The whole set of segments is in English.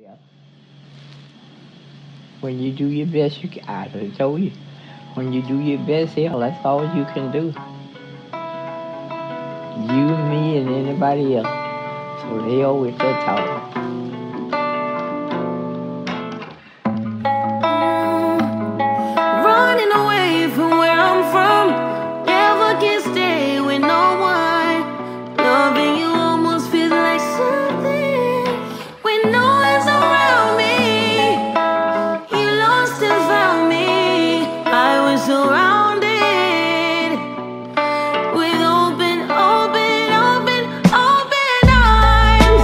else. When you do your best, I done told you. When you do your best, hell, that's all you can do. You, me, and anybody else. So they always that talk. Running away from where I'm from, never can stay with no one. Loving you almost feels like something when no one's around me. You lost and found me. I was surrounded with open arms.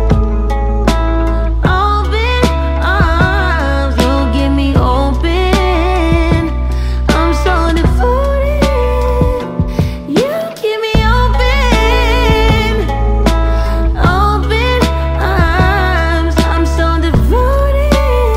Open arms, you give me open. I'm so devoted. You keep me open. Open arms, I'm so devoted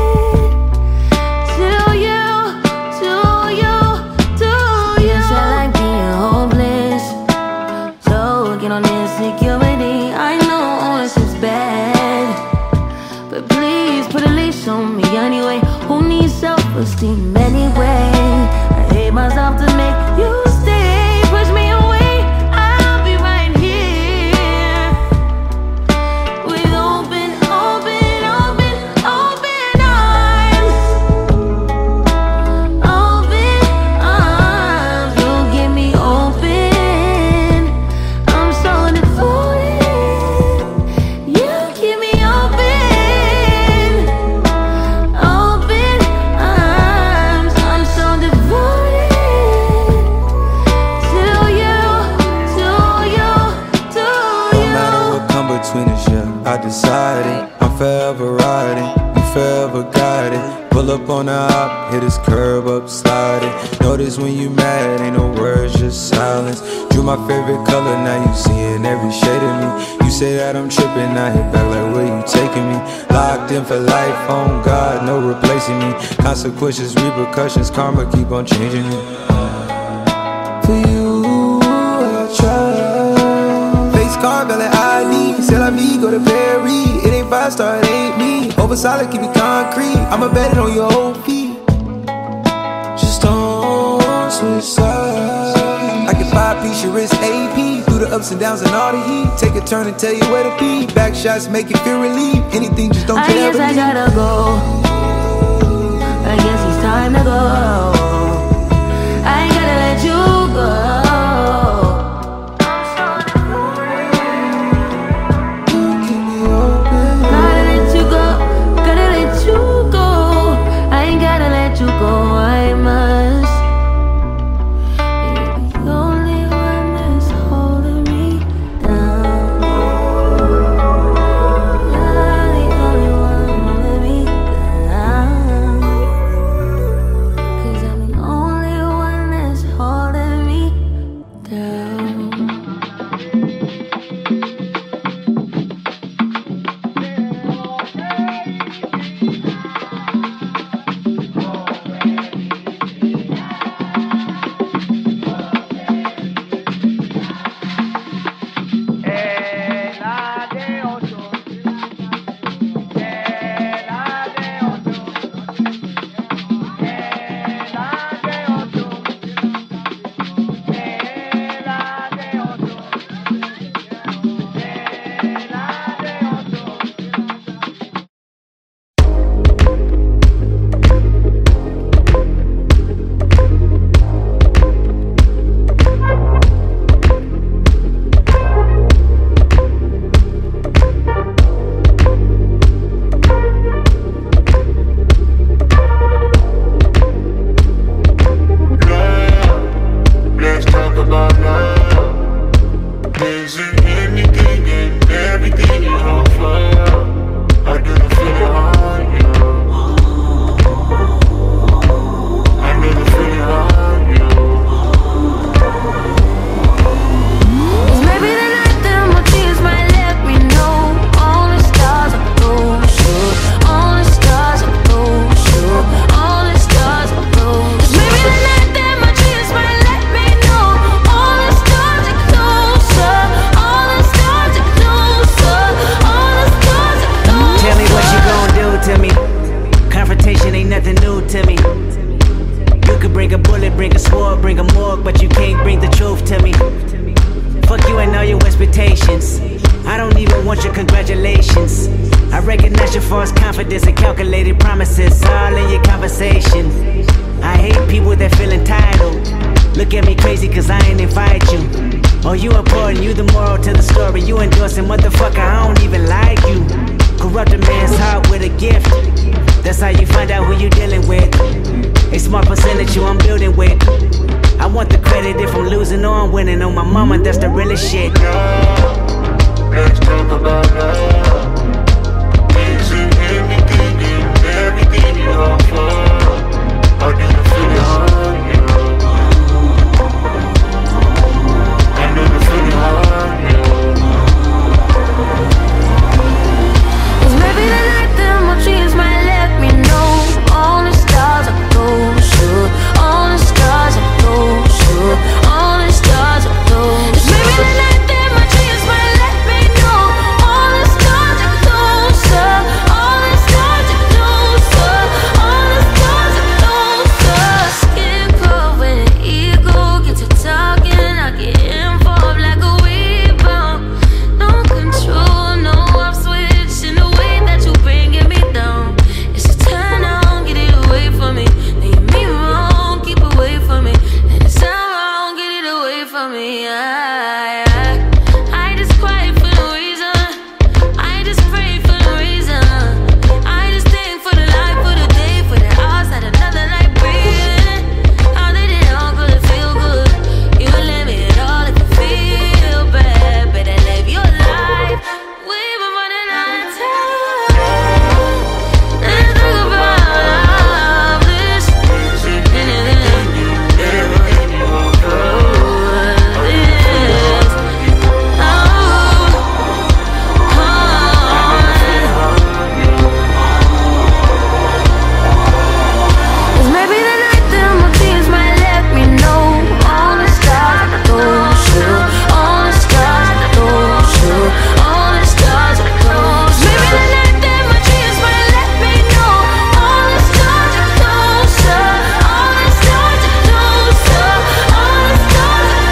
to you, to you, to you. It's like being hopeless. So get on insecurity. I know all this is bad, but please put a leash on me anyway. Who needs self-esteem anyway? I hate myself to make you stay. Push me away, I'll be right here with open arms. Open arms, you give me open. I'm so devoted. You keep me open. Open arms, I'm so devoted to you, to you, to No you. matter what come between us, yeah, I decided I'm forever riding, you forever guided. Pull up on the hop, hit this curb up, sliding. Notice when you mad, ain't no words, just silence. Drew my favorite color, now you seeing every shade of me. You say that I'm tripping, I hit back like where you taking me. Locked in for life, on God, no replacing me. Consequences, repercussions, karma keep on changing me. For you, I try. Face card, belly ID. C'est la vie, go to Perry. It ain't 5-star, it ain't me. Over solid, keep it concrete. I'ma bet it on your whole feet. Just don't switch sides. I can 5-piece your wrist AP. Through the ups and downs and all the heat. Take a turn and tell you where to be. Back shots make you feel relief. Anything, just don't I care. guess I gotta go. I guess it's time to go. I ain't gotta let you go. Gotta let you go. Gotta let you go. I ain't gotta let you go. I must. You're the only one that's holding me down. You're the only one holding me down. your false confidence and calculated promises all in your conversation. I hate people that feel entitled. Look at me crazy cause I ain't invite you. Oh, you important, you the moral to the story. You endorsing, motherfucker, I don't even like you. Corrupt a man's heart with a gift. That's how you find out who you dealing with. A small percentage you I'm building with. I want the credit if I'm losing or I'm winning. On my mama, that's the realest shit. Let's talk about love. Is it anything and everything you offer? How do you feel it hard, yeah? I know you feel it hard, yeah. Cause maybe the night that my dreams might let me know. All the stars are closer. All the stars are closer. All the stars are closer. Maybe the night that my dreams might let me know. All the stars are closer. All the stars are closer. All the stars are closer. Skin cold when the ego gets to talking. I get involved like a rebound. No control, no off switch in the way that you bringing me down. It's a turn on, get it away from me. Leave me wrong, keep away from me. And it's not wrong, get it away from me. I just cry for no reason. I just pray for no reason. I just think for the life, for the day, for the hours that another life breathing. How did it all go to feel good? You live it all if you feel bad. Better live your life. We've been running out of time. Let's talk about love. This anything, everything you offer. Cause maybe the night that my dreams might let me know. All the stars are closer. All the stars are closer. All the stars are closer. Maybe the night that my dreams might let me know. All the stars are closer. All the stars are closer. All the stars are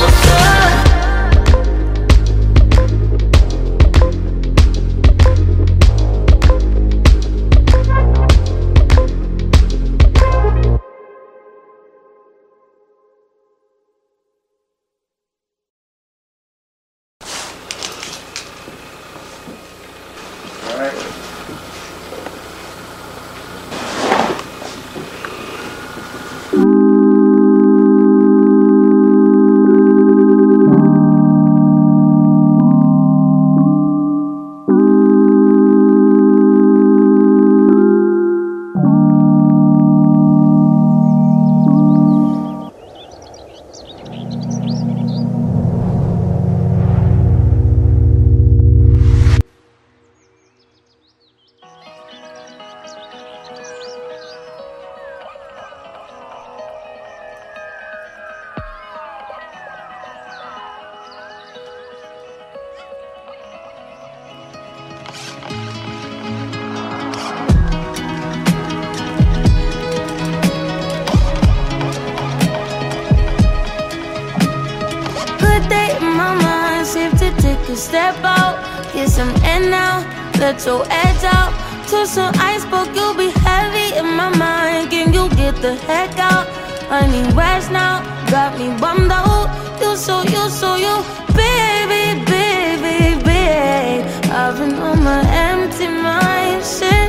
step out, get some air now, let your edge out. To some iceberg, you'll be heavy in my mind. Can you get the heck out? I need rest now, got me bummed out. You so you, baby, baby, baby. I've been on my empty mind, shit.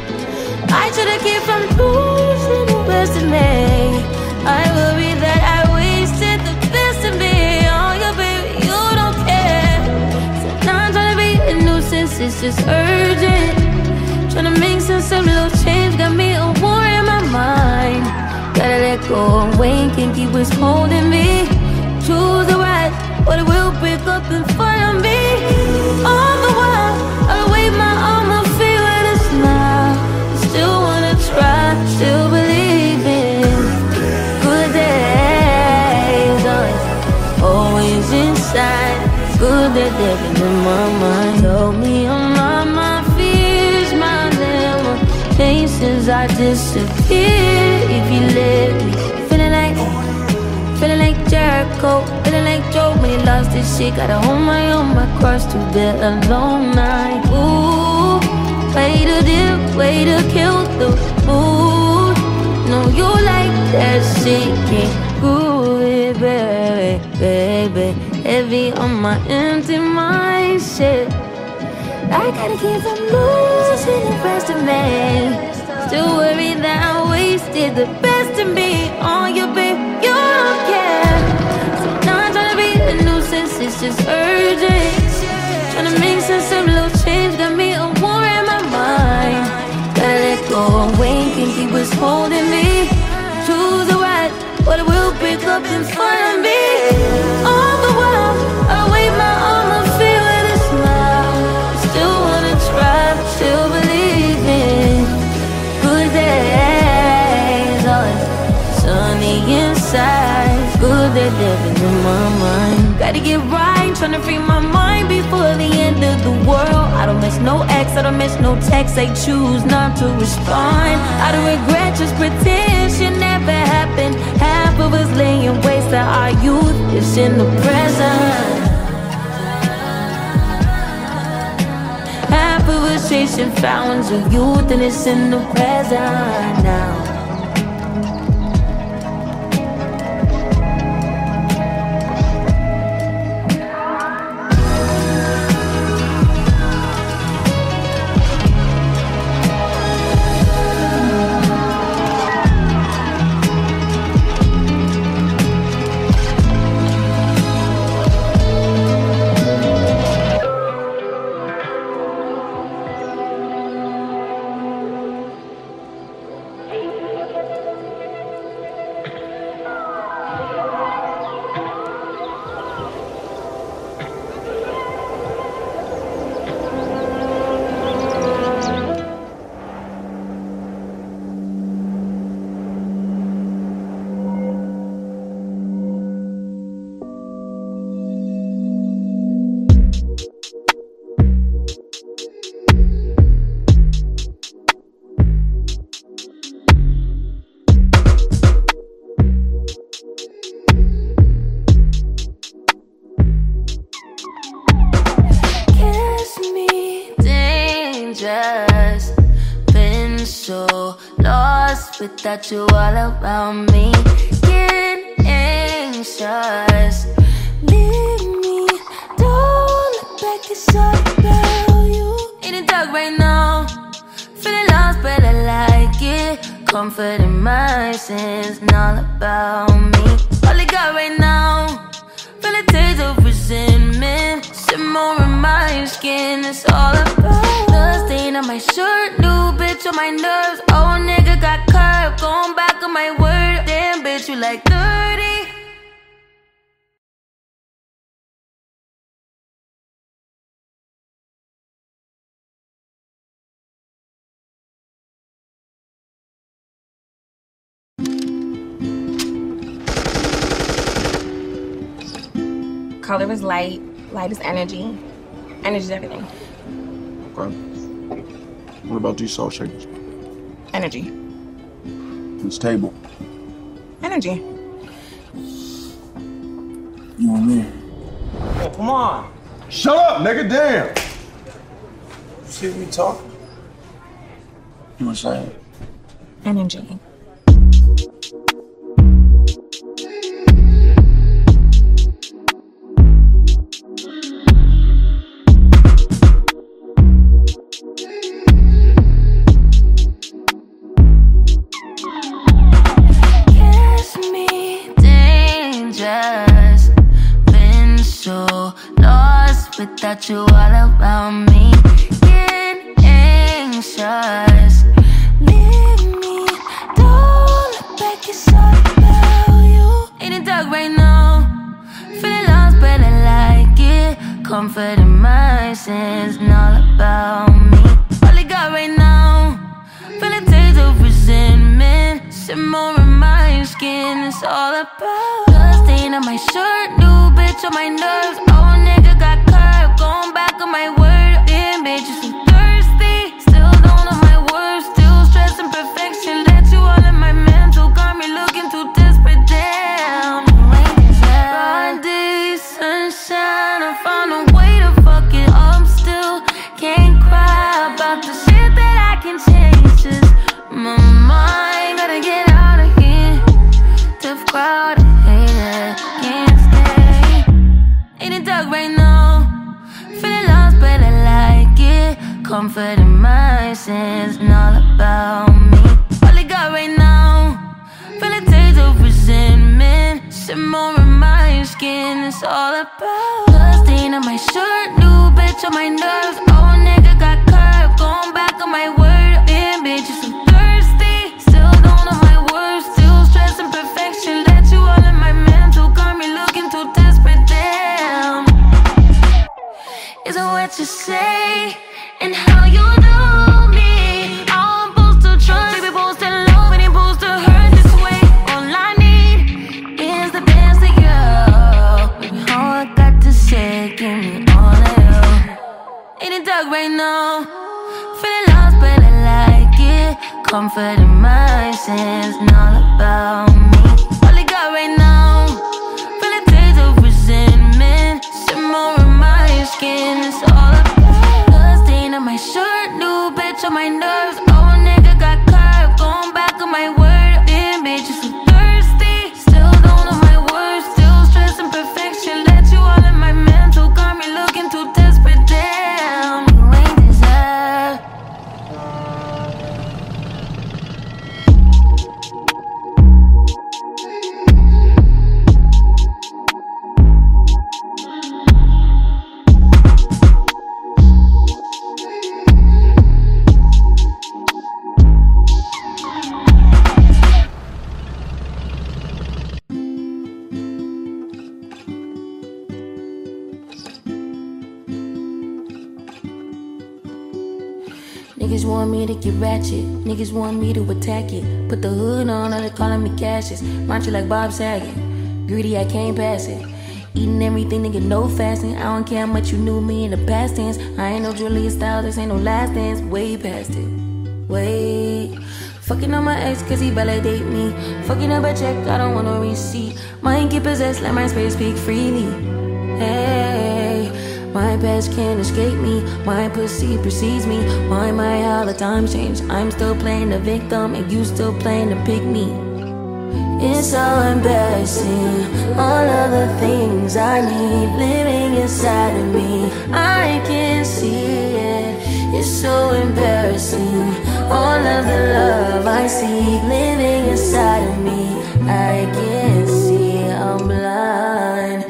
I should've kept from losing the best of me. I worry that I wasted the best of me. Oh, yeah, baby, you don't care. So now I'm trying to be a nuisance, it's just urgent. Trying to make sense of little change, got me a war in my mind. Gotta let go and wait, can't keep what's holding me. Choose the right, but it will pick up in front of me. All the while, I'll wave my arm, I'll feel with a smile. Still wanna try, still believe in good days. Always inside, good that they've been in my mind. Help me unlock my fears, my limitations. I disappear if you let me. Feeling like Jericho, feeling like Joe when he lost his shit. Gotta hold my own, my cross to the alone night. Ooh, way to dip, way to kill the mood. No, you like that shit, can't groove it, baby, baby. Heavy on my empty mind, shit. I gotta keep from losing the rest of me. Still worried that I wasted the best of me on you, babe. You don't care. So now I'm trying to be a nuisance, it's just urgent. Trying to make sense of little change, got me a war in my mind. Gotta let go away, can't keep what's holding me. Choose a right, but it will pick up in front of me. All the while, I wave my arm and feel with a smile. Still wanna try, still believe in good days. Always sunny inside, good that living in my mind. Gotta get right, tryna free my mind before the end of the world. I don't miss no ex, I don't miss no text. They choose not to respond. I don't regret, just pretend shit never happened. Half of us laying waste to our youth is in the present. Half of us chasing fountains of youth and it's in the present now. Been so lost without you all around me. Getting anxious. Leave me, don't look back, it's all about you. In the dark right now, feeling lost but I like it. Comfort in my sins, and all about me. All I got right now, feel a taste of resentment. Simmer in my skin, it's all about the stain on my shirt, new bitch on my nerves. Old nigga got curved, going back on my word. Damn bitch, you like 30. Color is light, light is energy, energy is everything. Okay. What about these salt shakers? Energy. This table? Energy. You and me. Oh, come on. Shut up, nigga, damn! See we talking? You were saying? Energy. Without you all around me, getting anxious. Leave me, don't look back, it's all about you. In the dark right now, feeling lost but I like it. Comfort in my sins, and all about me. All I got right now, feel a taste of resentment. Simmer in my skin, it's all about the stain on my shirt, new bitch on my nerves. Old nigga got curved, going back on my word. Damn bitch, you so thirsty. Still don't know my words, still stressing perfection. Let you all in my mental, got me looking too desperate. Damn, broad day, sunshine, I found a way to fuck it up still. Can't cry about the shit about? Blood stain on my shirt, new bitch on my nerves. Old nigga got curved, going back on my word. Damn bitch, you so thirsty. Still don't know my words, still stressing perfection. Let you all in my mental, got me looking too desperate. Damn, isn't what you say and how you do me. I'm supposed to trust, baby, supposed to love, and ain't supposed to hurt this way. All I need is the best of you. Baby, all I got to say, give me all of you. Ain't it dark right now? Feeling lost, but I like it. Comfort in my sins, and all about me. All I got right now, feeling taste of resentment. Simmer in my skin, it's all about. Blood stain on my shirt, new bitch on my nerves. Old nigga got curved, going back on my word. Damn bitch, you so thirsty. Still don't know my words, still stressing perfection. Let you all in my mental, got me looking too desperate. Damn, you ain't deserve. Niggas want me to get ratchet, niggas want me to attack it. Put the hood on, all they calling me Cassius. Macho like Bob Saget, greedy I can't pass it. Eating everything, nigga, no fasting. I don't care how much you knew me in the past tense. I ain't no Julia Stiles, this ain't no last dance. Way past it, wait. Fucking on my ex cause he validate me. Fucking up a check, I don't want no receipt. Mind get possessed, let my spirit speak freely. Hey, my past can't escape me. My pussy precedes me. Why my how the times change? I'm still playing the victim and you still playing the pygmy. It's so embarrassing. All of the things I need living inside of me. I can't see it. It's so embarrassing. All of the love I see living inside of me. I can't see. I'm blind.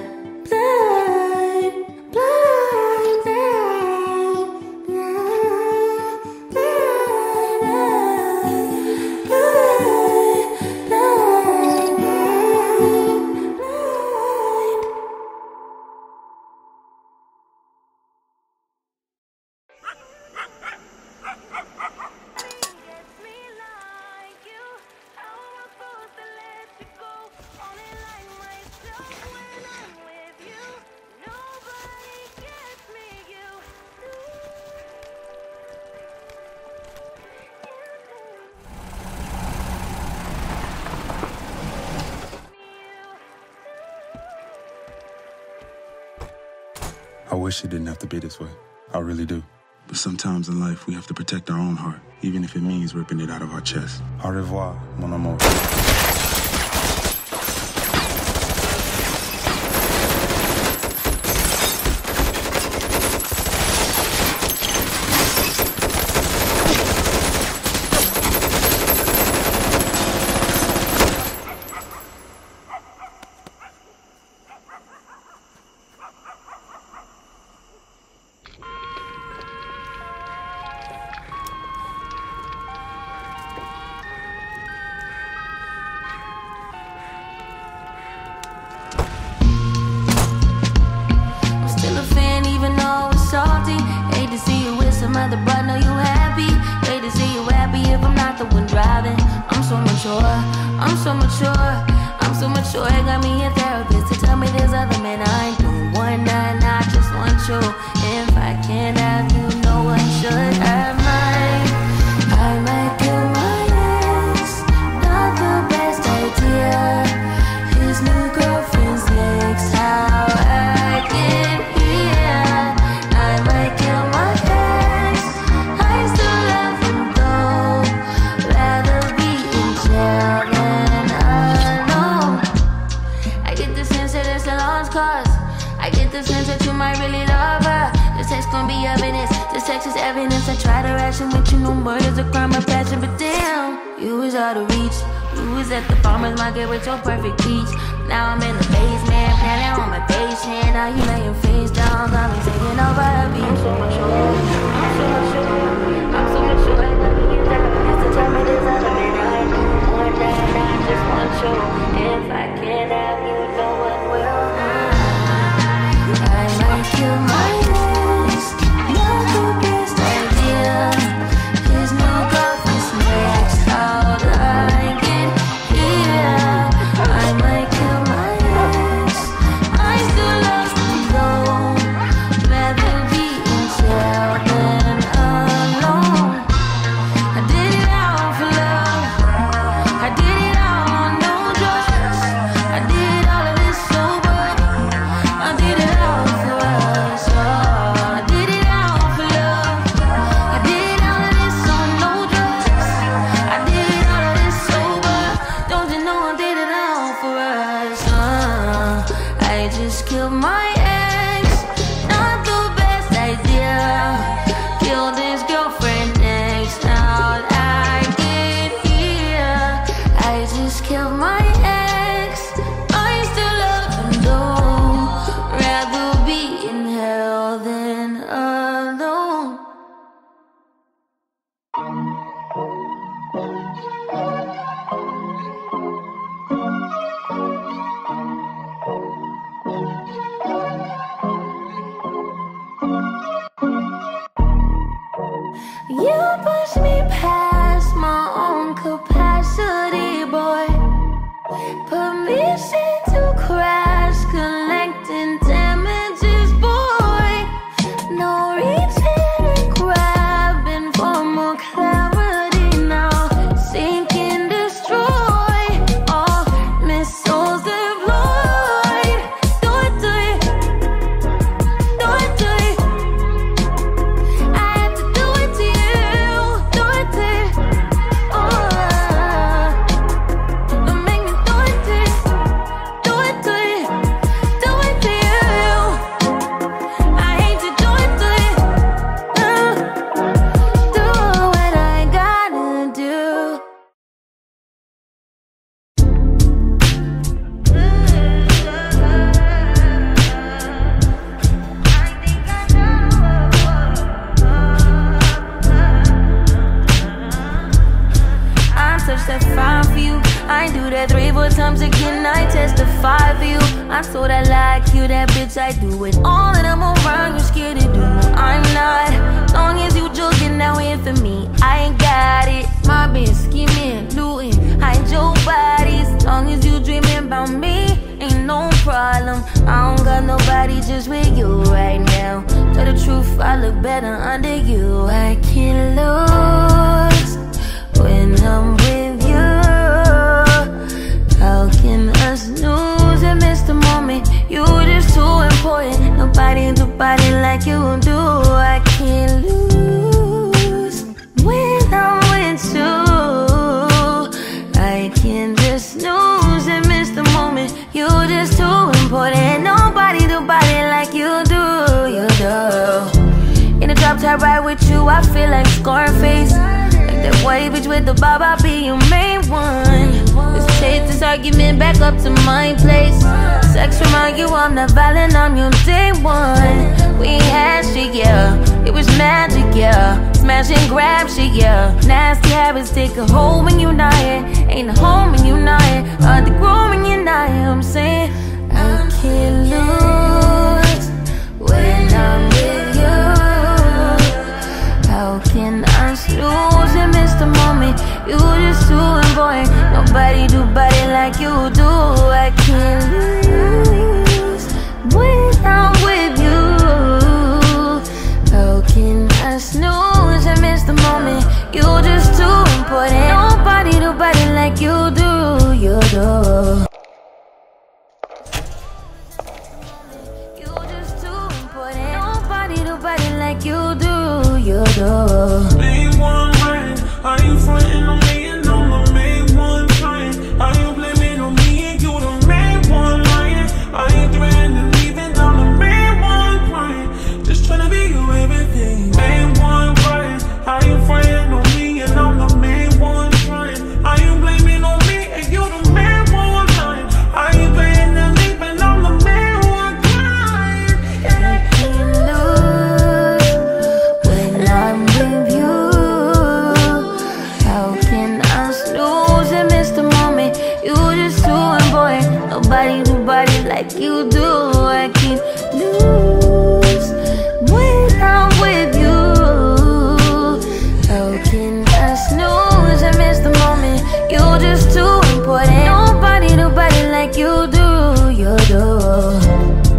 I wish it didn't have to be this way. I really do. But sometimes in life, we have to protect our own heart, even if it means ripping it out of our chest. Au revoir, mon amour. I'm so mature, it got me a therapist to tell me there's other men I ain't doing one night, I just want you. If I can't have you, no one should have mine. I might kill my ex, not the best idea. His new girlfriend's next, how I get here. I might kill my ex, I still love him though. Rather be in jail than alone. I get the sense that it's a lost cause. I get the sense that you might really love her. This text gon' be evidence. This text is evidence. I try to ration with you, no murder's a crime of passion. But damn, you was out of reach. You was at the farmer's market with your perfect peach. Now I'm in the basement, planning on my patient. Now you lay your face down, got me taking over the beat. I'm so much sure, I'm so much sure, I'm so much sure. I love you down, just to tell me this other man I do. One night, I just want you. If I can't have you, no one will. I might kill my ex, not the best idea. There's no girlfriend's next out I get here. I might kill my ex, I still love you though. Rather be in jail than alone. I did it all for love, I did it all on no drugs. I did all of this sober, I did it all for us. I did it all for love, I did all of this on no drugs. I did all of this sober, don't you know I did it all for us. I just killed my ex, not the best idea. Killed his girlfriend next out I get here. I just killed my ex, I still love him though. Rather be in hell than alone. You push me past my own capacity, boy. Permission to crash, collecting damages, boy. No reaching and grabbing for more clarity now. Sink and destroy, all missiles deployed. Do it to you, do it to you. I have to do it to you, do it to you. Don't make me do it to you, do it to you, do it to you. I hate to do it to you. Do what I gotta do. I'm such that fine for you. I do that 3-4 times again. I testify for you. I'm so that like you, that bitch. I do it all and I'm around. You're scared to do. I'm not. Long as you joking now in for me, I ain't got it. My bitch scheming, looting, hide your bodies. Long as you dreaming about me, ain't no problem. I don't got nobody just with you right now. Tell the truth, I look better under you. I can't lose when I'm with you. How can us lose and miss the moment? You just too important. Nobody do body like you do. I can't lose when I'm with you. I can't just lose and miss the moment. You just too important. Nobody do body like you do. You do. In the drop top ride with you, I feel like Scarface. That white bitch with the bob, I'll be your main one. Let's take this argument back up to my place. Sex remind you I'm not violent, I'm your day one. We had shit, yeah, it was magic, yeah. Smash and grab shit, yeah. Nasty habits take a hold when you're not here. Ain't a home when you're not here. Hard to grow when you're not here. I'm saying I can't lose when I'm with you. How can I lose and miss the moment? You just too important. Nobody do body like you do. I can't lose when I'm with you. How can I snooze and miss the moment? You just too important. Nobody do body like you do. You do. You just too important. Nobody do body like you do. You do. Main one right, are you frontin' on me and I'm the main one trying? Are you blaming on me and you the main one lying? Are you threatening leaving? I'm the main one crying. Just tryna be you everything. Main one right, are you frontin' on me and I'm the main one trying? Are you blaming on me and you the main one lying? Are you blaming like you do. I can't lose when I'm with you. How can I snooze and miss the moment? You're just too important. Nobody like you do. You do.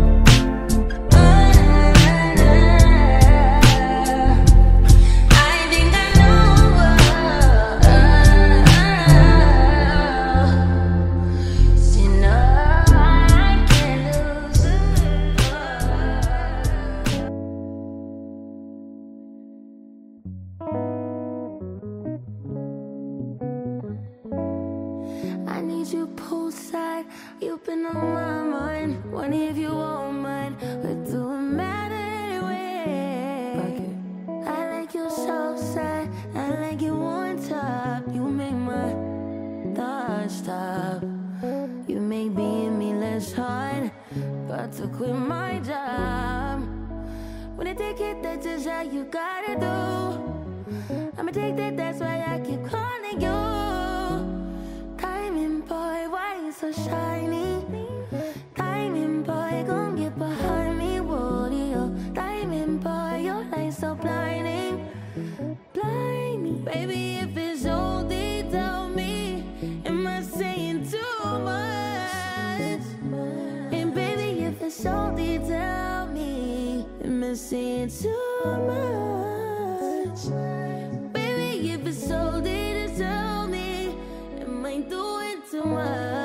You've been on my mind. Wonder if you won't mind. We're doing matter anyway. I like your south side. I like you on top. You make my thoughts stop. You make being me less hard. About to quit my job. When I take it, that's just how you gotta do. I'ma take that, that's why I keep calling you. Diamond boy, why you so shiny? Diamond boy, gon' get behind me, woody, oh. Diamond boy, your light so blinding, blinding. Baby, if it's OD, tell me, am I saying too much? And baby, if it's OD, tell me, am I saying too much? Baby, if it's OD, tell me, am I doing too much?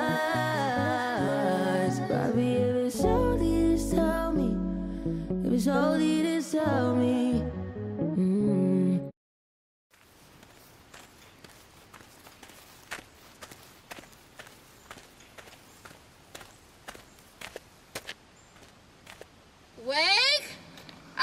Baby, if it's OD, just tell me. If it's OD, just tell me. Wake up!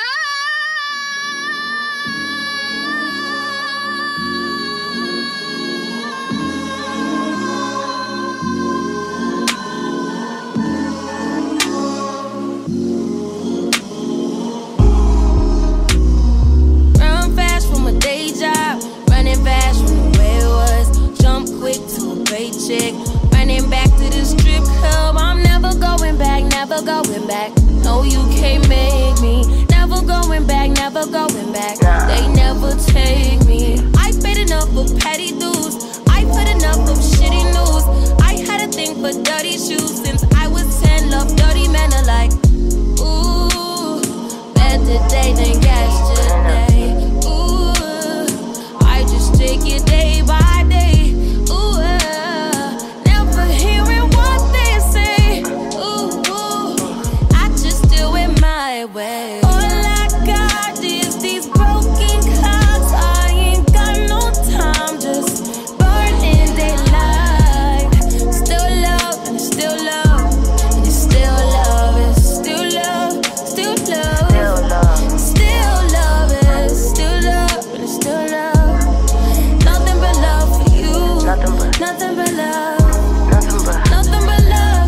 Run fast from a day job, running fast from the way it was. Jump quick to a paycheck, running back to the strip club. I'm never going back, never going back. No, you can't make me. Never going back, never going back. They never take me. I paid enough for petty dues. I put enough of shitty news. I had a thing for dirty shoes since I was 10. Love dirty men alike. Ooh, better day than yesterday. Ooh, I just take it day by day. Ooh, never hearing what they say. Ooh, I just do it my way. All I got is these broken clocks. I ain't got no time, just burning daylight. Still love and still love, and it's still love, it's still love, still love, still love, it's still love, and it's still love. Nothing but love for you, nothing but love, nothing but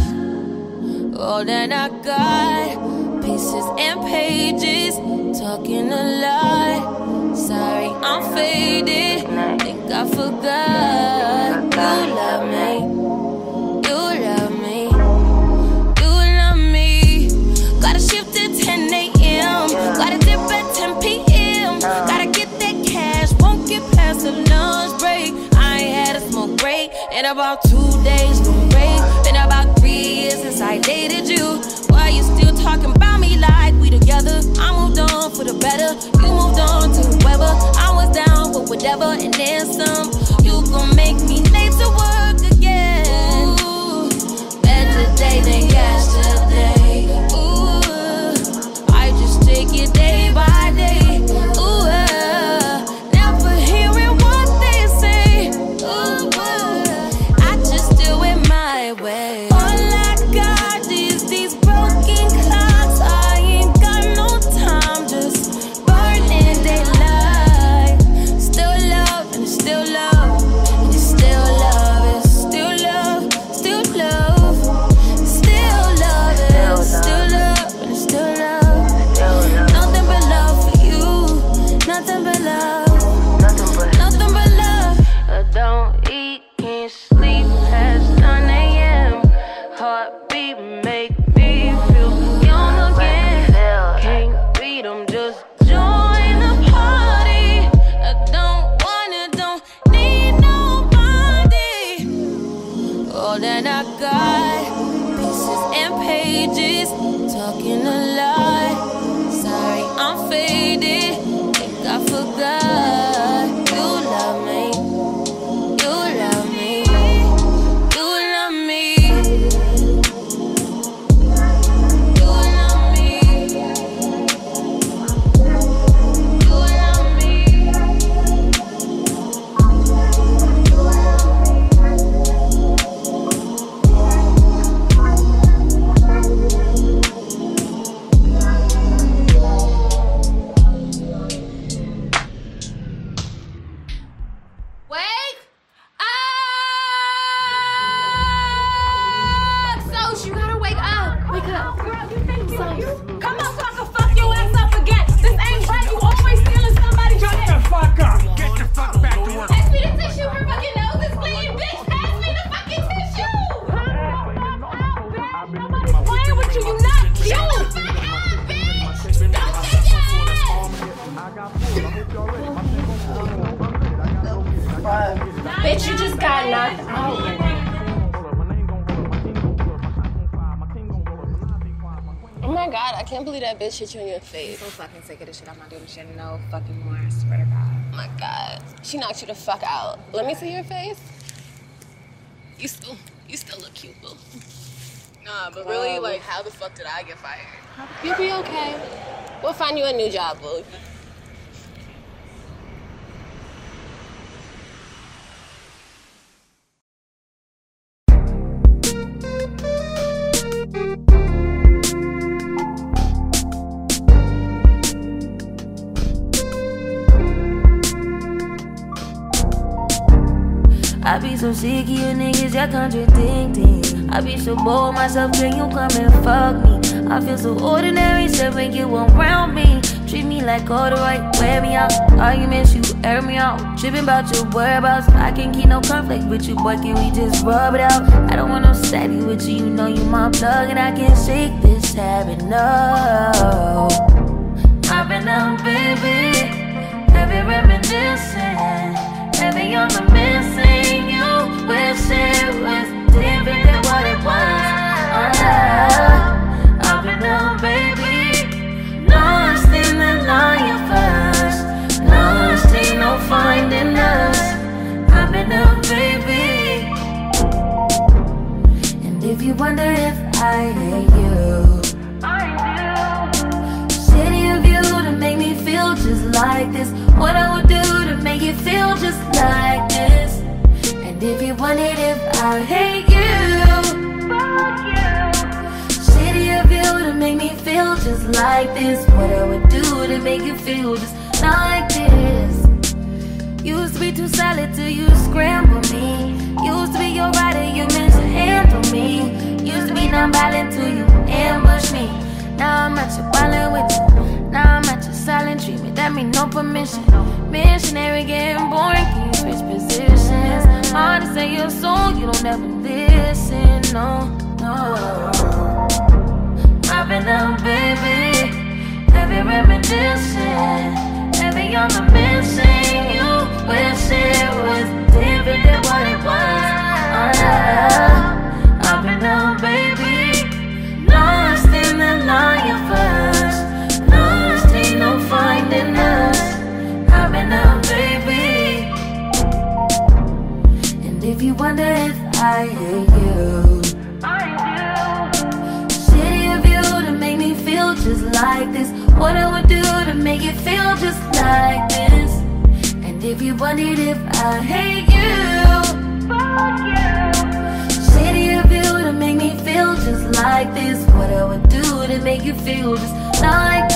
love. All that I got, pieces and pages, talking a lot. Sorry, I'm faded. Think I forgot. You love me. You love me. You love me. Gotta shift at 10 a.m. Gotta dip at 10 p.m. Gotta get that cash. Won't get past the lunch break. I ain't had a smoke break in about 2 days. No break. Been about 3 years since I dated you. Why you still talking about me like we together? I moved on for the better. You moved on to whoever. I was down for whatever and then some. You gon' make me late to work again. Ooh, better day than yesterday. Ooh, I just take it day by day. Ooh, never hearing what they say. Ooh, I just do it my way. All I got is these broken clocks. I ain't got no time, just burning daylight. Still love and still love. all that I got. Pieces and pages, talking a lot. Sorry, I'm faded. Think I forgot. You love me. You love me. You love me. You love me. You love me. Wake up! So you gotta wake up. Wake up. Girl, you think so? Come on, so I can fuck your ass up again. This ain't right. You always stealing somebody's shit. Shut the fuck up! Get the fuck back to work. Pass me the tissue. Her fucking nose is bleeding, bitch. Pass me the fucking tissue. Nobody's playing with you. You not cute. Shut the fuck up, bitch. Don't take your ass. Bitch, you just got knocked out. Oh my god, I can't believe that bitch hit you in your face. I'm so fucking sick of this shit. I'm not doing this shit no fucking more. I swear to God. Oh my god. She knocked you the fuck out. Let me see your face. You still look cute, boo. Nah, but really, like, how the fuck did I get fired? You'll be okay. We'll find you a new job, boo. I be so sick of you niggas, y'all contradicting. I be so bored myself, can you come and fuck me? I feel so ordinary, said when you around me. Treat me like all the right, wear me out. Arguments, you air me out. Tripping about your whereabouts. I can't keep no conflict with you, boy, can we just rub it out? I don't want no steady with you, you know you my plug. And I can't shake this habit, no. I've been out, baby, heavy reminiscing. Heavy on the missing, you wish it was different than what it was. I've been down, baby, lost in the lion first. Lost, ain't no finding us. I've been down, baby. And if you wonder if I hate you, I do. Shitty of you to make me feel just like this. What I would do to make you feel just like this. And if you wondered if I hate you, fuck you. Shitty of you to make me feel just like this. What I would do to make you feel just like this. Used to be too solid till you scramble me. Used to be your rider, you mishandle me. Used to be non-violent till you ambush me. Now I'm at your violent with you. Now I'm at your silent treatment, that mean no permission. Missionary getting boring, can you switch positions? Hard to say your soul, you don't ever listen, no, no. I've been out, baby, heavy reminiscing. Heavy on the missing, you wish it was different than what it was. I've been out, baby, lost in the lion first. Lost, ain't no finding us. I've been out, baby. And if you wonder if I hate you, I do. Shitty of you to make me feel just like this. What I would do to make it feel just like this. And if you wondered if I hate you, fuck you. Shitty of you to make me feel just like this. What I would do to make you feel just like